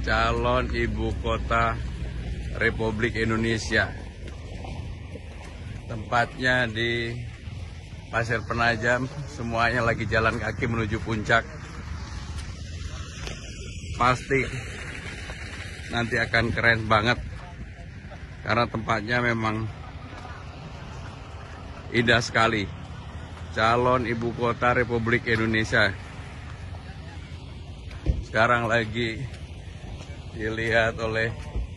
calon ibu kota Republik Indonesia. Tempatnya di Pasir Penajam, semuanya lagi jalan kaki menuju puncak. Pasti nanti akan keren banget karena tempatnya memang indah sekali. Calon ibu kota Republik Indonesia sekarang lagi dilihat oleh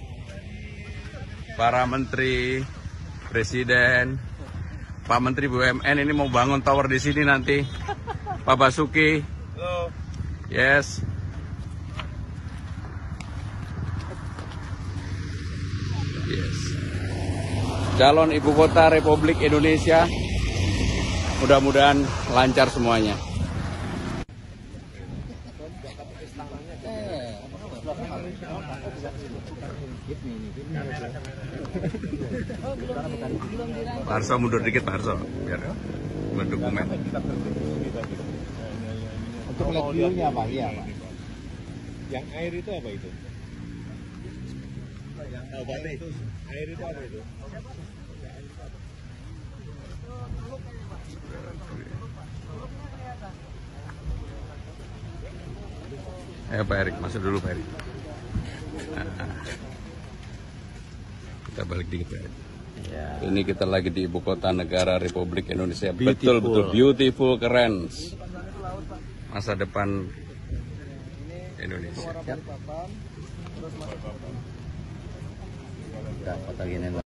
para menteri, presiden, Pak Menteri BUMN ini mau bangun tower di sini nanti. Pak Basuki. Halo. Yes. Yes. Calon ibu kota Republik Indonesia. Mudah-mudahan lancar semuanya. Pak Harso mundur dikit, Pak Harso, biar berdokumen. Untuk lihat view-nya Pak, iya Pak. Yang air itu apa itu? Air itu apa itu? Ayo Pak Erik, masuk dulu Pak Erik. Kita balik dikit Pak Erik. Ya. Ini kita lagi di ibu kota negara Republik Indonesia. Betul-betul beautiful, keren. Masa depan Indonesia. Dapat lagi nih.